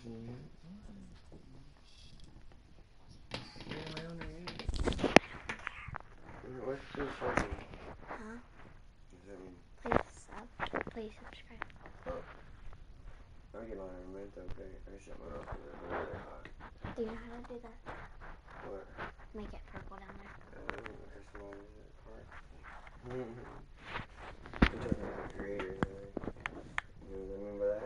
What's too funny? Huh? What does that mean? Please subscribe. Oh. I'm getting on a memento, okay? I shut mine off because it's really hot. Do you know how to do that? What? Make it purple down there. Customize it part. You're talking about creators, really. You remember that?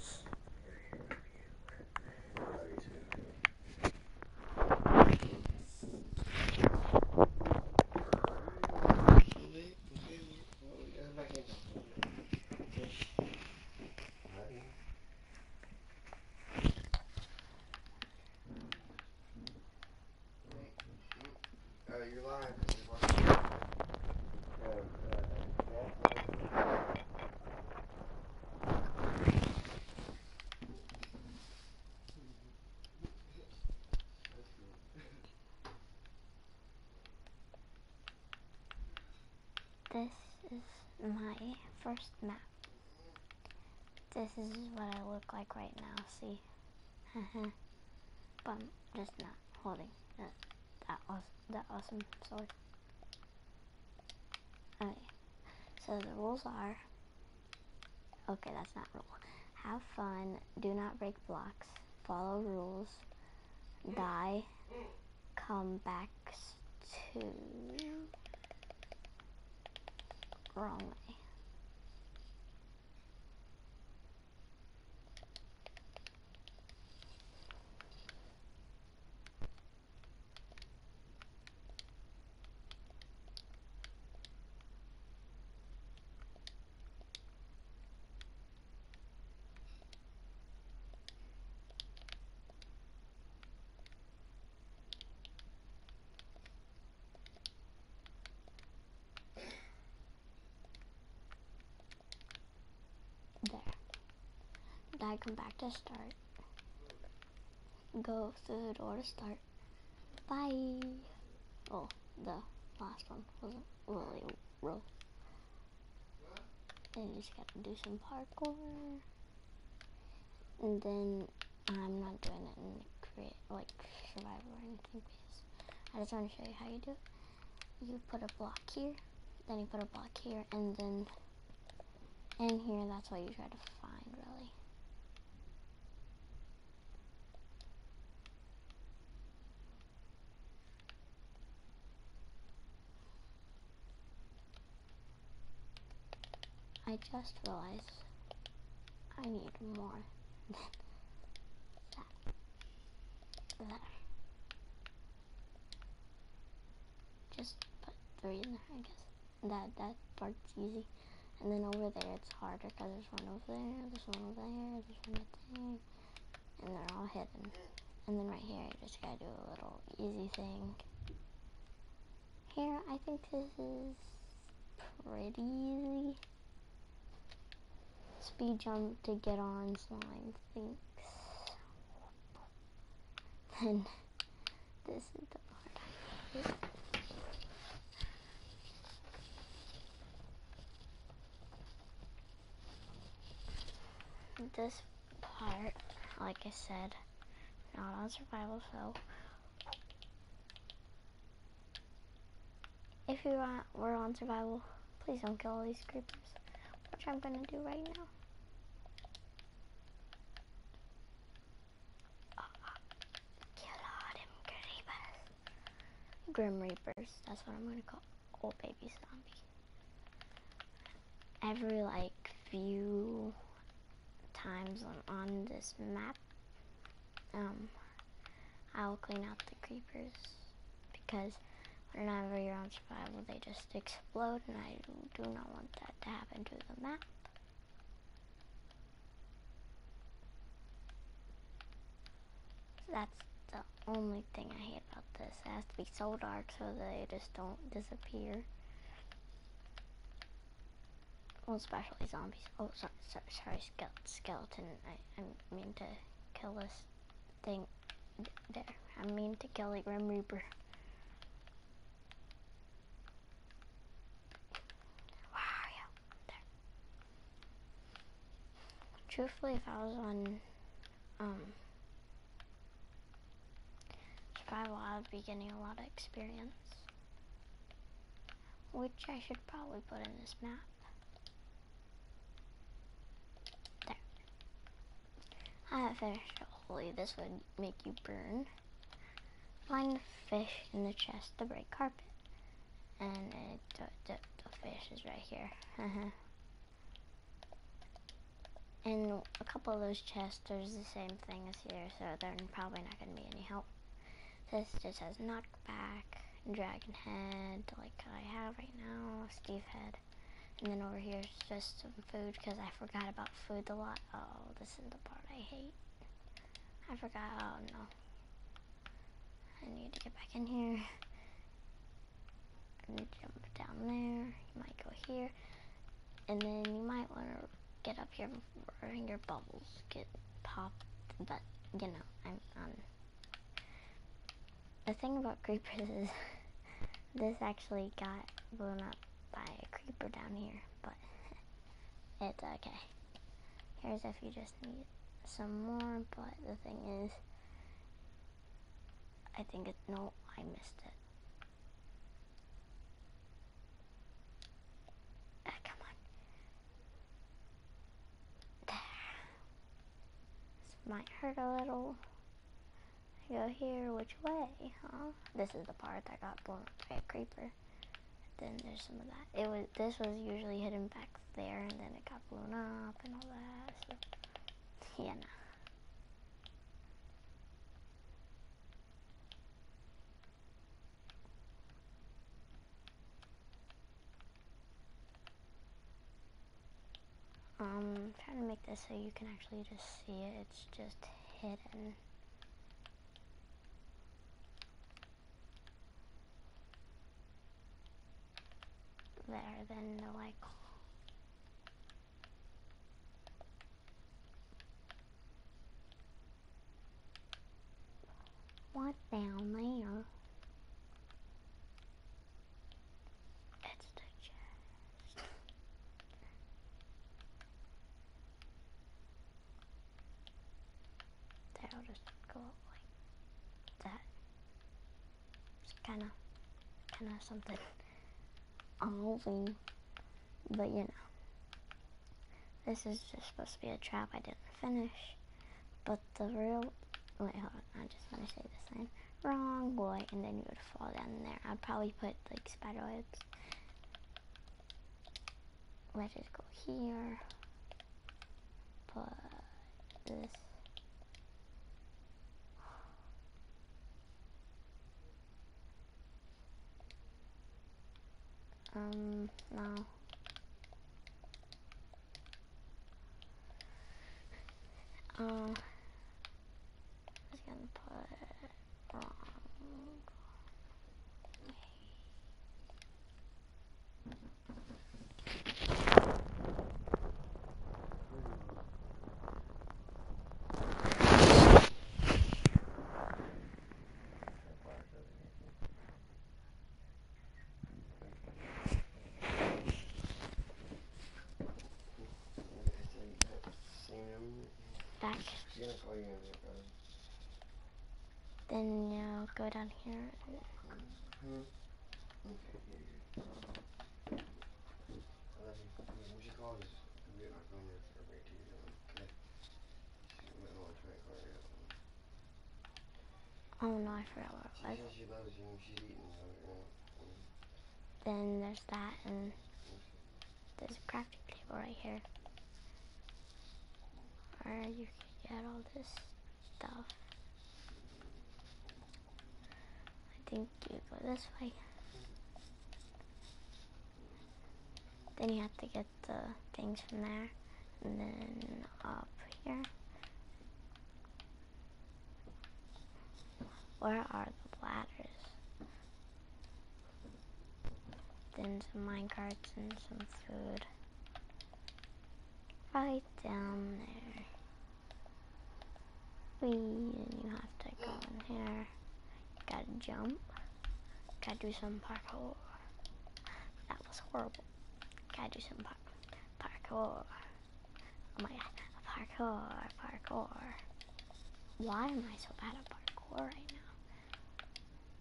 Love you too. You're live. This is my first map. This is what I look like right now, see? But I'm just not holding that awesome sword. Okay, so the rules are, okay, that's not rule. Have fun, do not break blocks, follow rules, die, come back to wrong way. There. Die, come back to start. Go through the door to start. Bye. Oh, the last one wasn't really real. Then you just gotta do some parkour. And then I'm not doing it in survival or anything because I just want to show you how you do it. You put a block here, then you put a block here, and then in here, that's what you try to find, really. I just realized I need more than that. There. Just put 3 in there, I guess. That part's easy. And then over there, it's harder because there's one over there, there's one over there, there's one up there, and they're all hidden. And then right here, you just gotta do a little easy thing. Here, I think this is pretty easy. Speed jump to get on slime things. Then this is the part I hate. This part, like I said, not on survival, so if we're on survival, please don't kill all these creepers, which I'm gonna do right now. Kill all them creepers. Grim Reapers, that's what I'm gonna call old baby zombie. Every few times on this map, I'll clean out the creepers because whenever you're on survival, they just explode, and I do not want that to happen to the map. That's the only thing I hate about this. It has to be so dark so they just don't disappear. Well, especially zombies. Oh, sorry, skeleton. I mean to kill this thing. There. I mean to kill a Grim Reaper. Where are you? There. Truthfully, if I was on I would be getting a lot of experience, which I should probably put in this map. There. I have finished. Hopefully this would make you burn. Find the fish in the chest to break carpet. And the fish is right here. And a couple of those chests, there's the same thing as here, so they're probably not going to be any help. This just has knockback, dragon head, like I have right now, Steve head. And then over here is just some food, because I forgot about food a lot. Oh, this is the part I hate. I forgot, oh no. I need to get back in here. And jump down there. You might go here. And then you might want to get up here before your bubbles get popped. But, you know, I'm the thing about creepers is this actually got blown up by a creeper down here. But it's okay. Here's if you just need some more. But the thing is, I think it, no, I missed it. Come on. There. This might hurt a little. I go here, which way, huh? This is the part that got blown up by a creeper. Then there's some of that. This was usually hidden back there, and then it got blown up and all that. So, yeah, no. Trying to make this so you can actually just see it. It's just hidden. There, then the like. What down there? It's the chest. There, I'll just go up like that. It's kind of something moving, but you know, this is just supposed to be a trap I didn't finish. But the real, wait, hold on, I just want to say this line, wrong way, and then you would fall down in there. I'd probably put like spider webs. Let's just go here. Put this. No. I was gonna put wrong. Back. Then go down here. Oh no, I forgot what it was. She says she loves you and she's eating you. Then there's that, and there's a crafting table right here. Where you can get all this stuff. I think you go this way. Then you have to get the things from there. And then up here. Where are the ladders? Then some minecarts and some food. Right down there. And you have to go in here. Gotta jump. Gotta do some parkour. That was horrible. Gotta do some parkour. Oh my god. Parkour. Why am I so bad at parkour right now?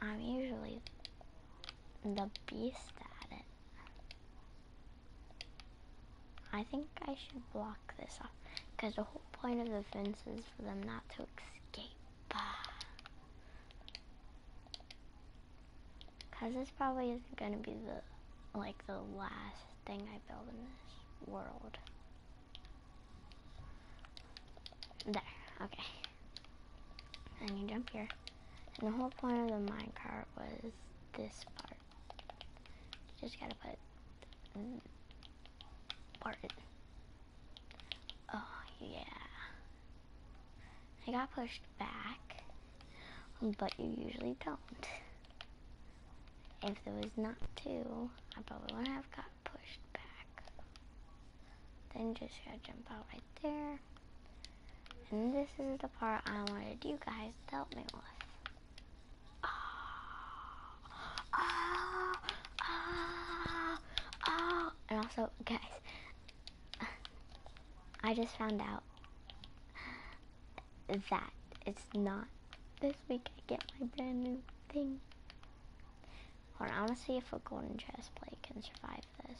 I'm usually the beast at it. I think I should block this off, because the whole point of the fence is for them not to escape. Because this probably isn't going to be the last thing I build in this world. There, okay. And you jump here. And the whole point of the minecart was this part. Just gotta put part in. Oh, yeah. I got pushed back, but you usually don't. If there was not two, I probably wouldn't have got pushed back. Then just gotta jump out right there. And this is the part I wanted you guys to help me with. And also, guys, I just found out that it's not this week I get my brand new thing. Hold on, I want to see if a golden chest plate can survive this.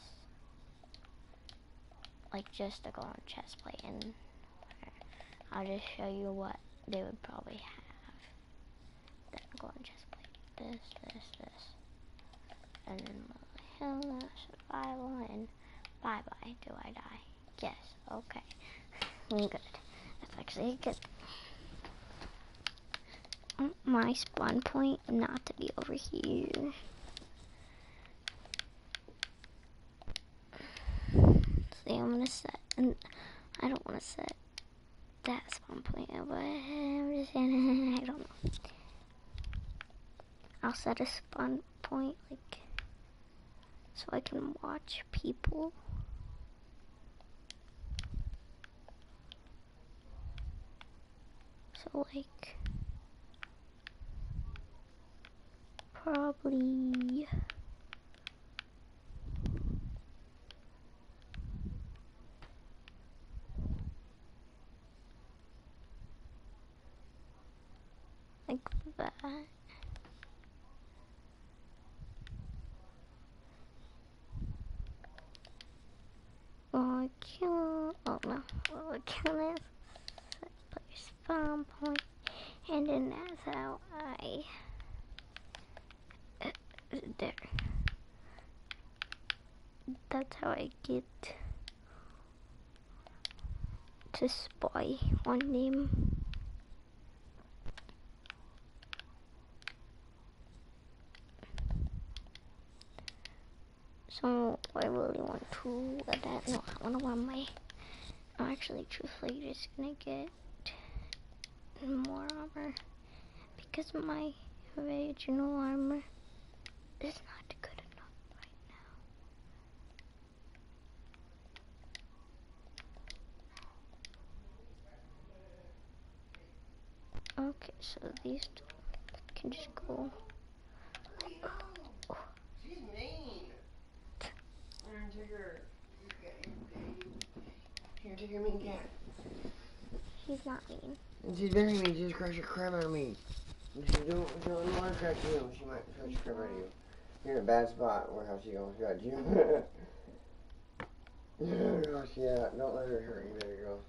Like just a golden chest plate, and I'll just show you what they would probably have. Then a golden chest plate, this, and then survival, and bye-bye, do I die? Yes, okay. Good. That's actually good. My spawn point not to be over here. See, I'm gonna set, and I don't want to set that spawn point, but I'm just gonna, I don't know. I'll set a spawn point, like, so I can watch people. So, like, probably like that. Well, kill. Oh no. Well, kill this. Set player spawn point, and then that's how I. There. That's how I get to spy on them. So I really want to that. No, I want to wear my. I'm actually truthfully just gonna get more armor because my original armor is not good enough right now. Okay, so these two can just go. Oh, she's mean. Here, take your mean cat. He's not mean. And she's very mean. She just crushed the crap out of me. She don't want to crash you. She might crush the crap out of you. You're in a bad spot where how she almost got you. Oh gosh, yeah. Don't let her hurt you. There you go.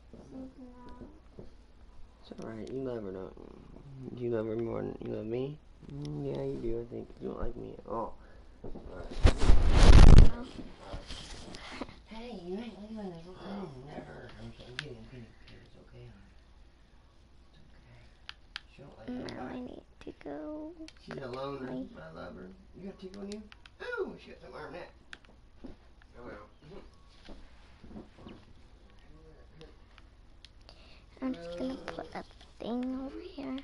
It's alright. You love her, don't you? You love her more than you love me? Yeah, you do, I think. You don't like me at all. Right. Oh. Hey, you ain't leaving this room. Never. I'm kidding. It's okay, honey. It's okay. She don't like me. Now I need to go. She's a loner. I love her. You got a tickle on you? Ooh, she got some arm net. Oh well. I'm just gonna put a thing over here.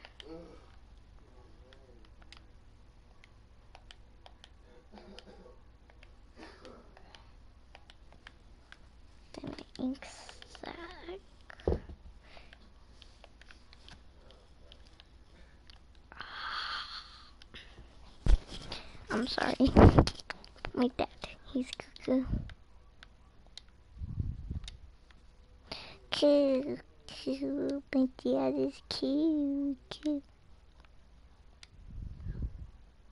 Then my ink sac. I'm sorry. My dad, he's cuckoo. Cute. My dad is cute.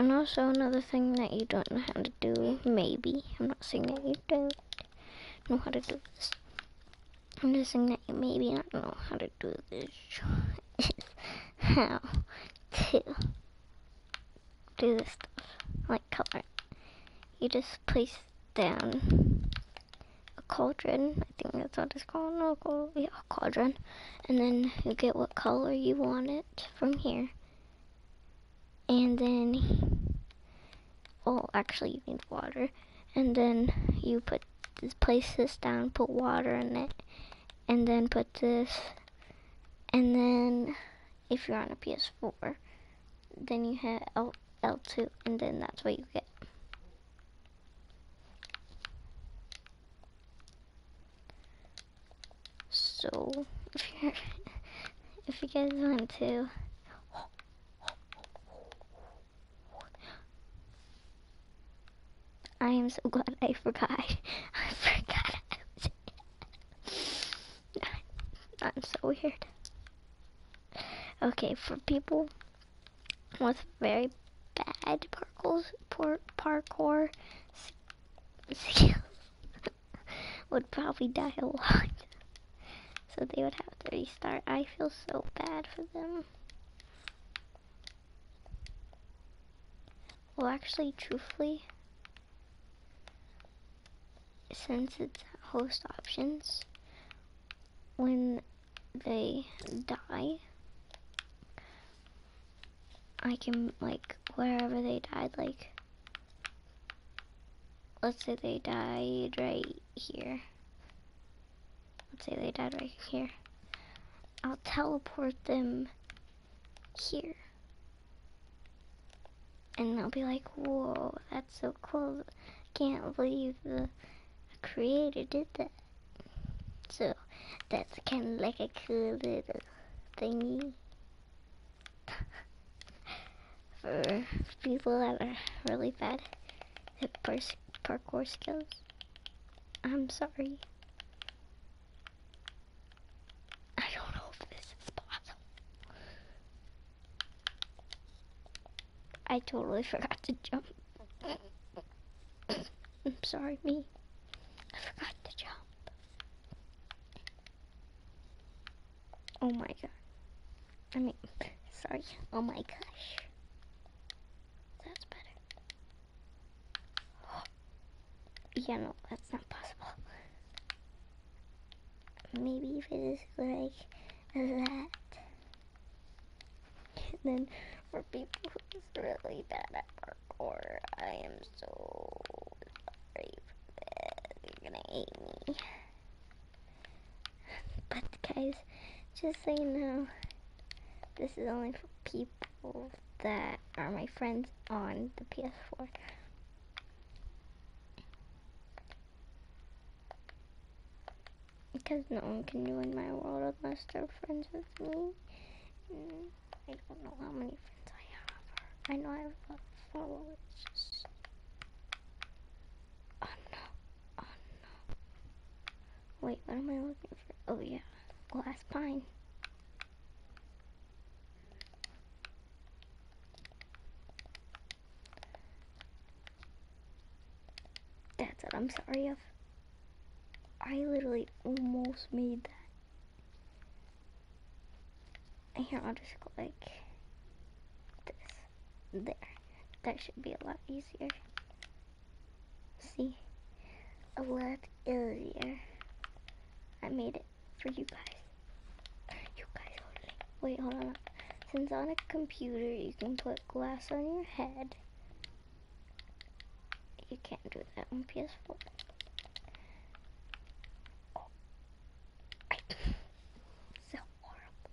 And also another thing that you don't know how to do, maybe, I'm not saying that you don't know how to do this, I'm just saying that you maybe not know how to do this, is how to do this stuff, like color. You just place down a cauldron, I think that's what it's called, no, yeah, a cauldron, and then you get what color you want it from here, and then, well, actually you need water, and then you place this down, put water in it, and then put this, and then if you're on a PS4, then you hit L2, and then that's what you get. So if you guys want to, I am so glad I forgot. I forgot. I'm so weird. Okay, for people with very bad parkour skills would probably die a lot. So they would have to restart. I feel so bad for them. Well, actually, truthfully, since it's host options, when they die, I can, like, wherever they died, like, let's say they died right here. Let's say they died right here. I'll teleport them here. And I'll be like, whoa, that's so cool. Can't believe the creator did that. So that's kind of like a cool little thingy for people that are really bad at parkour skills. I'm sorry. I don't know if this is possible. I totally forgot to jump. I'm sorry, me. I forgot to jump. Oh my god. I mean, sorry. Oh my gosh. That's better. Yeah, no, that's not possible. Maybe if it is like that. And then for people who's really bad at parkour, I am so sorry for that. You're gonna hate me. But guys, just so you know, this is only for people that are my friends on the PS4. Because no one can join my world unless they're friends with me. I don't know how many friends I have. I know I have a lot of followers. Oh no. Oh no. Wait, what am I looking for? Oh yeah, glass pine. That's what I'm sorry of. I literally almost made that. Here, I'll just go like this. There. That should be a lot easier. See? A lot easier. I made it for you guys. You guys, wait, hold on. Since on a computer you can put glass on your head, you can't do that on PS4. Oh, so horrible.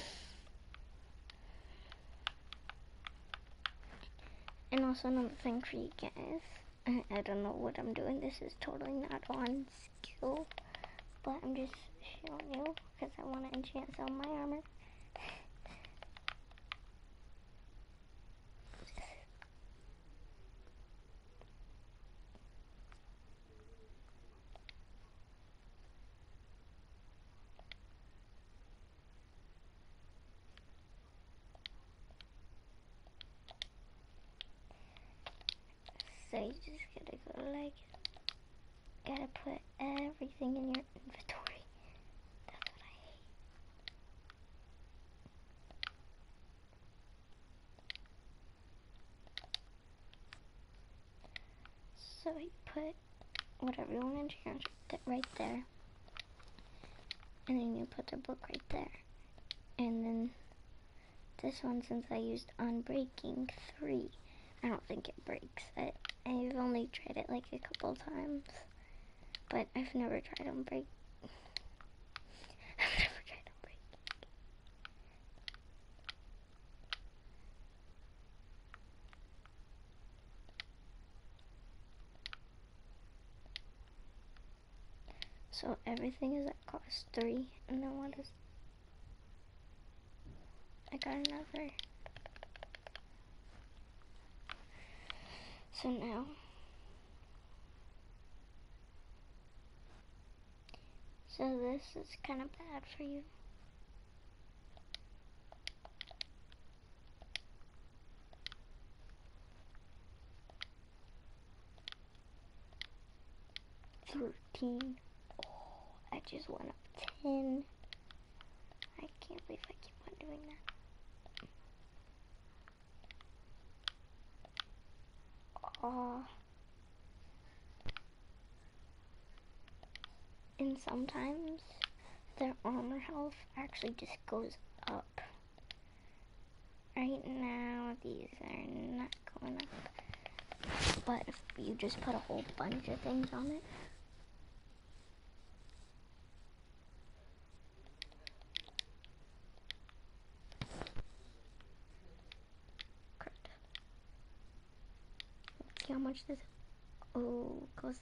And also another thing for you guys. I don't know what I'm doing. This is totally not on skill, but I'm just showing you because I want to enchant some of my armor. So you just gotta go like, gotta put everything in your inventory. That's what I hate. So you put whatever you want into your inventory right there. And then you put the book right there. And then this one, since I used Unbreaking 3, I don't think it breaks. I've only tried it like a couple times, but I've never tried Unbreak. I've never tried Unbreak. So everything is at cost 3, and then what is... I got another. So now... So this is kind of bad for you. $13. Oh, I just went up 10. I can't believe I keep on doing that. And sometimes their armor health actually just goes up. Right now, these are not going up. But if you just put a whole bunch of things on it, correct. Let's see how much this. Oh, goes.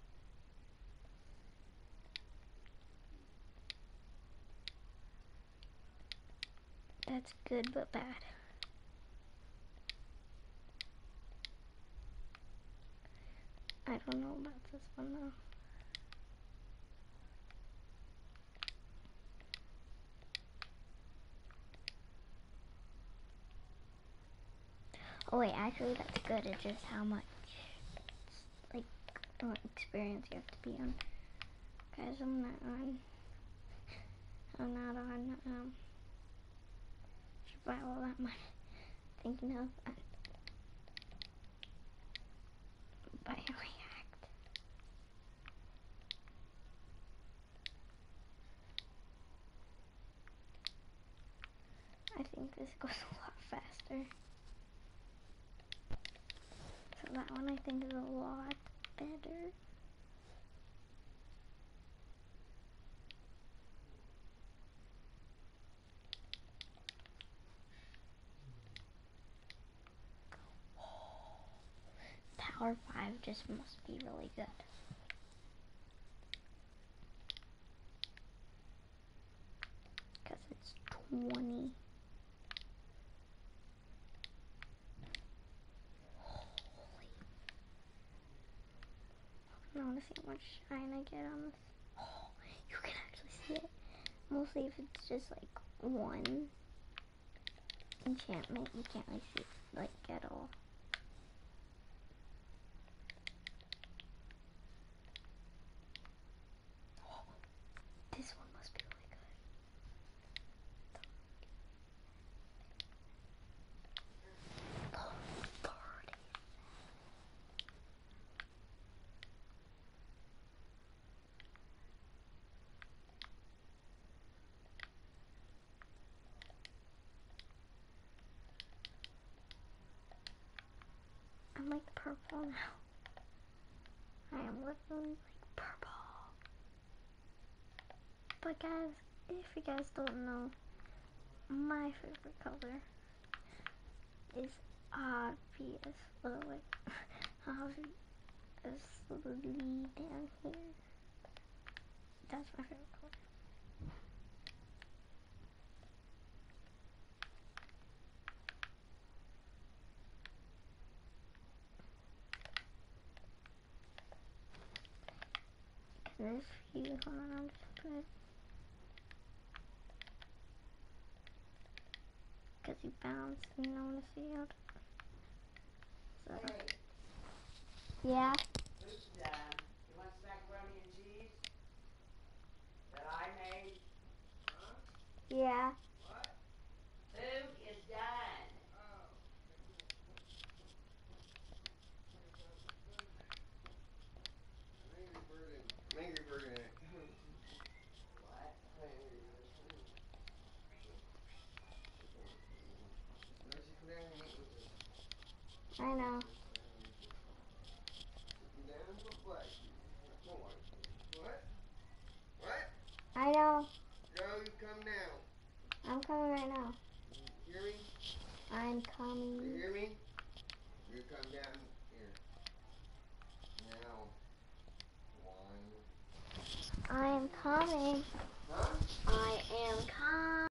That's good, but bad. I don't know about this one though. Oh wait, actually that's good. It's just how much, like, what experience you have to be on. Guys, I'm not on survival that much. Thinking of bioreact. I think this goes a lot faster. So that one I think is a lot better. Power 5 just must be really good. Because it's 20. Holy. I want to see how much shine I get on this. Oh, you can actually see it. Mostly if it's just like one enchantment, you can't really see it like at all. Oh, this one must be really good. Oh, 30. I'm like purple now. I am literally like purple. But guys, if you guys don't know, my favorite color is obviously down here. That's my favorite color. This here, hold on, I'm just put it. Because he bounced and I want to see how. So. Yeah. Soup's done. You want some macaroni and cheese? That I made? Huh? Yeah. What? Food is done. I'm angry bird in it. What? Let's just come down and eat with us. I know. Sit down, what? What? What? I know. Joe, you come now. I'm coming right now. You hear me? I'm You coming. hear me? You come down here. Now. One. I am coming. Huh? I am coming.